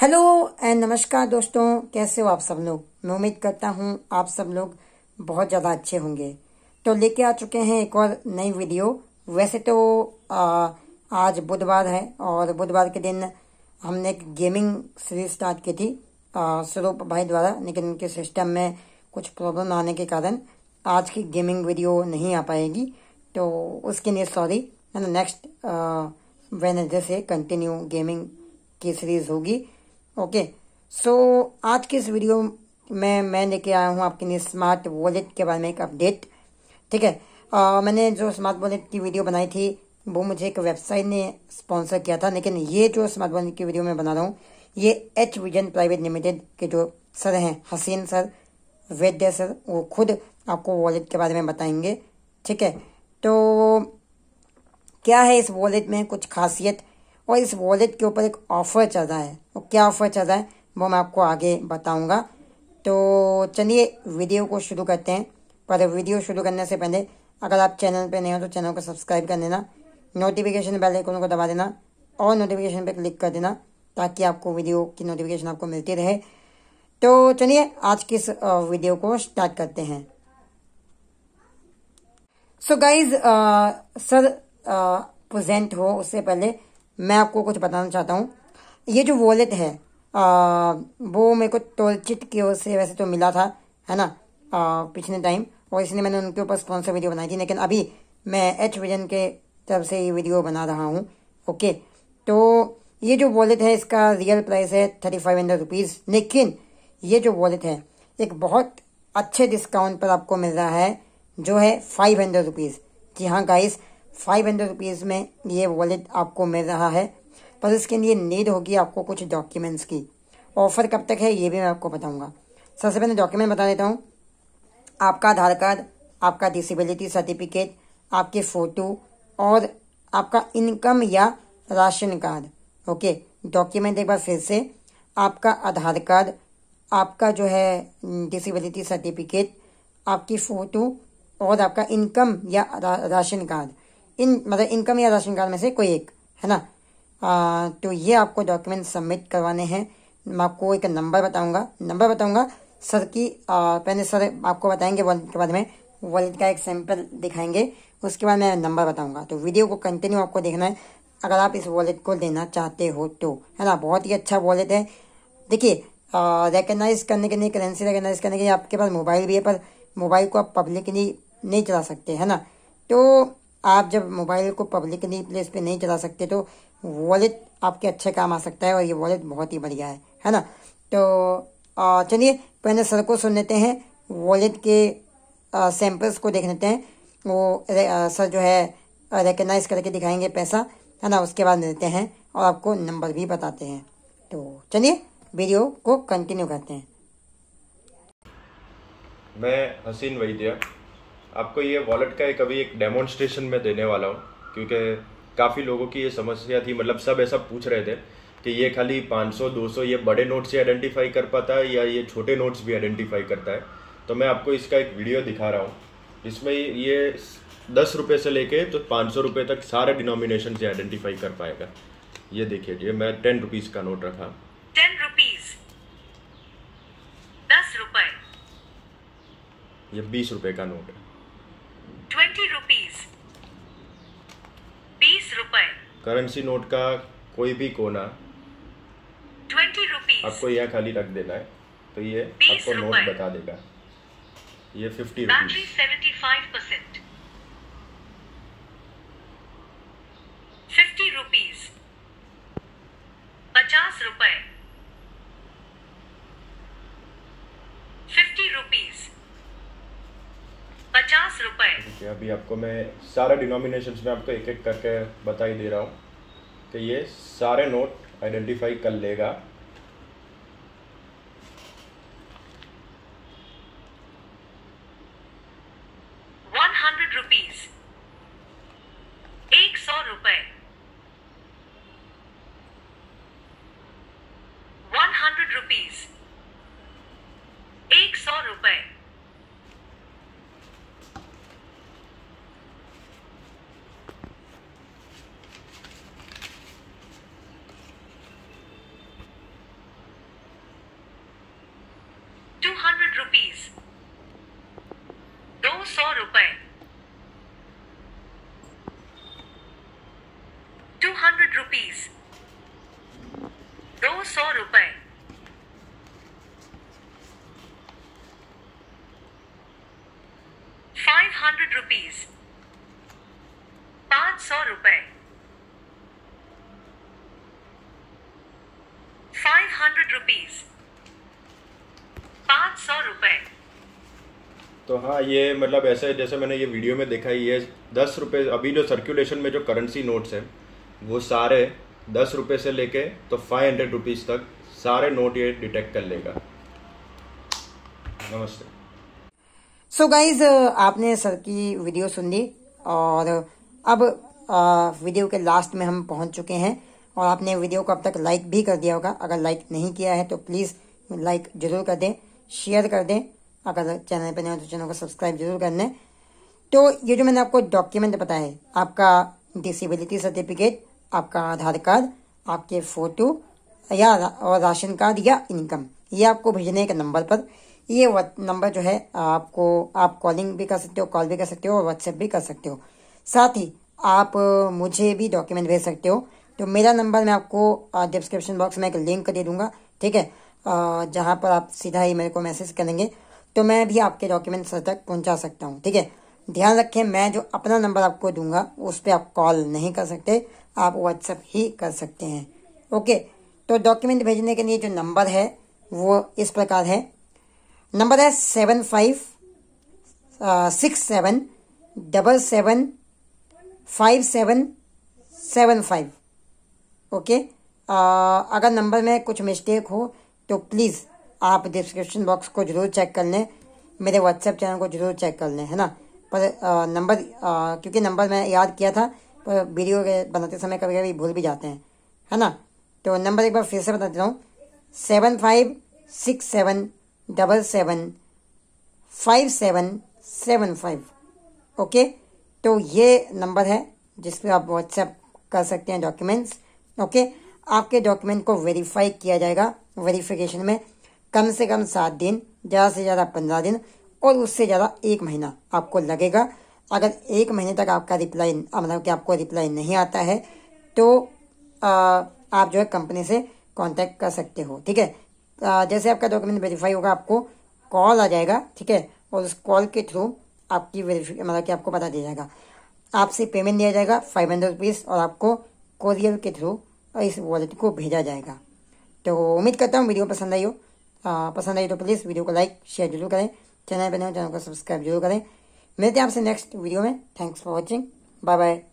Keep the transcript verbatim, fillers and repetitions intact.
Hello and नमस्कार दोस्तों, कैसे हो आप सब लोग। मैं उम्मीद करता हूँ आप सब लोग बहुत ज़्यादा अच्छे होंगे। तो लेके आ चुके हैं एक और नई वीडियो। वैसे तो आ, आज बुधवार है और बुधवार के दिन हमने एक गेमिंग सीरीज स्टार्ट की थी आ, स्वरूप भाई द्वारा, लेकिन उनके सिस्टम में कुछ प्रॉब्लम आने के कारण आज की गेमिंग वीडियो नहीं आ पाएगी। तो उसके लिए सॉरी। नेक्स्ट वेडनेसडे से कंटिन्यू गेमिंग की सीरीज होगी। ओके सो आज की इस वीडियो में मैं लेके आया हूँ आपके लिए स्मार्ट वॉलेट के बारे में एक अपडेट। ठीक है, आ, मैंने जो स्मार्ट वॉलेट की वीडियो बनाई थी वो मुझे एक वेबसाइट ने स्पॉन्सर किया था, लेकिन ये जो स्मार्ट वॉलेट की वीडियो मैं बना रहा हूँ ये एच विजन प्राइवेट लिमिटेड के जो सर हैं हसीन सर, वैद्य सर, वो खुद आपको वॉलेट के बारे में बताएंगे। ठीक है, तो क्या है इस वॉलेट में कुछ खासियत और इस वॉलेट के ऊपर एक ऑफर चल रहा है, और क्या ऑफर चल रहा है वो मैं आपको आगे बताऊंगा। तो चलिए वीडियो को शुरू करते हैं। पर वीडियो शुरू करने से पहले अगर आप चैनल पे नए हो तो चैनल को सब्सक्राइब कर लेना, नोटिफिकेशन बेल आइकन को दबा देना और नोटिफिकेशन पे क्लिक कर देना ताकि आपको वीडियो की नोटिफिकेशन आपको मिलती रहे। तो चलिए आज की इस वीडियो को स्टार्ट करते हैं। सो गाइज सर प्रेजेंट हो उससे पहले मैं आपको कुछ बताना चाहता हूँ। ये जो वॉलेट है आ, वो मेरे को टोलचिट की ओर से वैसे तो मिला था, है ना, आ, पिछले टाइम, और इसलिए मैंने उनके ऊपर स्पॉन्सर वीडियो बनाई थी, लेकिन अभी मैं एच विजन के तरफ से ये वीडियो बना रहा हूँ। ओके, तो ये जो वॉलेट है इसका रियल प्राइस है थर्टी फाइव हंड्रेड रुपीज़, लेकिन ये जो वॉलेट है एक बहुत अच्छे डिस्काउंट पर आपको मिल रहा है जो है फाइव हंड्रेड रुपीज़। जी हाँ गाइस, फाइव हंड्रेड रुपीज़ में ये वॉलेट आपको मिल रहा है, पर इसके लिए नीड होगी आपको कुछ डॉक्यूमेंट्स की। ऑफर कब तक है ये भी मैं आपको बताऊंगा। सबसे पहले डॉक्यूमेंट बता देता हूँ। आपका आधार कार्ड, आपका डिसेबिलिटी सर्टिफिकेट, आपके फ़ोटो और आपका इनकम या राशन कार्ड। ओके, डॉक्यूमेंट एक बार फिर से, आपका आधार कार्ड, आपका जो है डिसेबिलिटी सर्टिफिकेट, आपकी फ़ोटो और आपका इनकम या रा, राशन कार्ड। इन मतलब इनकम या राशन कार्ड में से कोई एक, है ना। आ, तो ये आपको डॉक्यूमेंट सबमिट करवाने हैं। मैं आपको एक नंबर बताऊंगा नंबर बताऊंगा सर की। आ, पहले सर आपको बताएंगे वॉलेट के बारे में, वॉलेट का एक सैंपल दिखाएंगे, उसके बाद मैं नंबर बताऊंगा। तो वीडियो को कंटिन्यू आपको देखना है अगर आप इस वॉलेट को लेना चाहते हो तो, है ना। बहुत ही अच्छा वॉलेट है। देखिए, रिकग्नाइज करने के लिए, करेंसी रिकग्नाइज करने के लिए आपके पास मोबाइल भी है, पर मोबाइल को आप पब्लिकली नहीं चला सकते, है ना। तो आप जब मोबाइल को पब्लिकली प्लेस पे नहीं चला सकते तो वॉलेट आपके अच्छे काम आ सकता है, और ये वॉलेट बहुत ही बढ़िया है है ना। तो चलिए पहले सर को सुन लेते हैं, वॉलेट के सैंपल्स को देख लेते हैं। वो आ, सर जो है रिकग्नाइज करके दिखाएंगे पैसा, है ना। उसके बाद मिलते हैं और आपको नंबर भी बताते हैं। तो चलिए वीडियो को कंटिन्यू करते हैं। मैं हसीन वैद्य आपको ये वॉलेट का एक अभी एक डेमोन्स्ट्रेशन में देने वाला हूँ, क्योंकि काफ़ी लोगों की ये समस्या थी, मतलब सब ऐसा पूछ रहे थे कि ये खाली पाँच सौ दो सौ ये बड़े नोट से आइडेंटिफाई कर पाता है या ये छोटे नोट्स भी आइडेंटिफाई करता है। तो मैं आपको इसका एक वीडियो दिखा रहा हूँ। इसमें ये दस रुपये से लेके तो पाँच सौ रुपये तक सारे डिनोमिनेशन से आइडेंटिफाई कर पाएगा। ये देखिए, ये मैं टेन रुपीज़ का नोट रखा, टेन रुपीज, दस रुपए, ये बीस रुपये का नोट है, ट्वेंटी रुपीज, बीस रुपए, करेंसी नोट का कोई भी कोना ट्वेंटी रुपीज, आपको यहाँ खाली रख देना है, तो ये बीस आपको नोट रुपए, बता देगा। ये fifty battery rupees, seventy five percent, fifty rupees, पचास रुपए, फिफ्टी रुपीज, पचास रुपए। ठीक है। अभी आपको मैं सारा डिनोमिनेशंस में आपको एक एक करके बता ही दे रहा हूँ कि ये सारे नोट आइडेंटिफाई कर लेगा। वन हंड्रेड रुपीज, एक सौ रुपए, वन हंड्रेड रुपीज, एक सौ रुपए, hundred rupees. दो सौ रुपए. Two hundred rupees. दो सौ रुपए. Five hundred rupees. पाँच सौ रुपए. Five hundred rupees. पाँच सौ रुपए. तो हाँ, ये मतलब ऐसे जैसे मैंने ये वीडियो में देखा, ये दस रुपये अभी जो सर्कुलेशन में जो करेंसी नोट्स हैं वो सारे दस रुपये से लेके तो फाइव हंड्रेड रुपीज़ तक सारे नोट ये डिटेक्ट कर लेगा। नमस्ते। सो गाइज, आपने सर की वीडियो सुन ली और अब आ, वीडियो के लास्ट में हम पहुंच चुके हैं और आपने वीडियो को अब तक लाइक भी कर दिया होगा। अगर लाइक नहीं किया है तो प्लीज़ लाइक जरूर कर दें, शेयर कर दें। अगर चैनल पर नहीं हो तो चैनल को सब्सक्राइब जरूर कर लें। तो ये जो मैंने आपको डॉक्यूमेंट बताया है, आपका डिसेबिलिटी सर्टिफिकेट, आपका आधार कार्ड, आपके फ़ोटो या और राशन कार्ड या इनकम, ये आपको भेजने के नंबर पर, ये नंबर जो है आपको आप कॉलिंग भी कर सकते हो, कॉल भी कर सकते हो और व्हाट्सएप भी कर सकते हो। साथ ही आप मुझे भी डॉक्यूमेंट भेज सकते हो। तो मेरा नंबर मैं आपको डिस्क्रिप्शन बॉक्स में एक लिंक दे दूंगा, ठीक है, जहां पर आप सीधा ही मेरे को मैसेज करेंगे तो मैं भी आपके डॉक्यूमेंट सर तक पहुंचा सकता हूं, ठीक है। ध्यान रखें, मैं जो अपना नंबर आपको दूंगा उस पर आप कॉल नहीं कर सकते, आप व्हाट्सएप ही कर सकते हैं, ओके। तो डॉक्यूमेंट भेजने के लिए जो नंबर है वो इस प्रकार है। नंबर है seven five six seven double seven five seven seven five, okay. अगर नंबर में कुछ मिस्टेक हो तो प्लीज़ आप डिस्क्रिप्शन बॉक्स को जरूर चेक कर लें, मेरे व्हाट्सएप चैनल को जरूर चेक कर लें, है ना। पर आ, नंबर आ, क्योंकि नंबर मैं याद किया था पर वीडियो के बनाते समय कभी कभी भूल भी जाते हैं, है ना। तो नंबर एक बार फिर से बता देता हूँ, seven five six seven double seven five seven seven five, okay. तो ये नंबर है जिस पर आप व्हाट्सएप कर सकते हैं डॉक्यूमेंट्स, ओके। आपके डॉक्यूमेंट को वेरीफाई किया जाएगा। वेरिफिकेशन में कम से कम सात दिन, ज़्यादा से ज़्यादा पंद्रह दिन और उससे ज़्यादा एक महीना आपको लगेगा। अगर एक महीने तक आपका रिप्लाई मतलब कि आपको रिप्लाई नहीं आता है तो आ, आप जो है कंपनी से कांटेक्ट कर सकते हो, ठीक है। आ, जैसे आपका डॉक्यूमेंट वेरीफाई होगा आपको कॉल आ जाएगा, ठीक है, और उस कॉल के थ्रू आपकी वेरीफिक मतलब कि आपको बता दिया जाएगा, आपसे पेमेंट लिया जाएगा फाइव हंड्रेड रुपीज़ और आपको कोरियर के थ्रू इस वॉलेट को भेजा जाएगा। तो उम्मीद करता हूँ वीडियो पसंद आई हो। आ, पसंद आई तो प्लीज़ वीडियो को लाइक शेयर जरूर करें, चैनल पर नए हो चैनल को सब्सक्राइब जरूर करें। मिलते हैं आपसे नेक्स्ट वीडियो में। Thanks for watching, bye bye.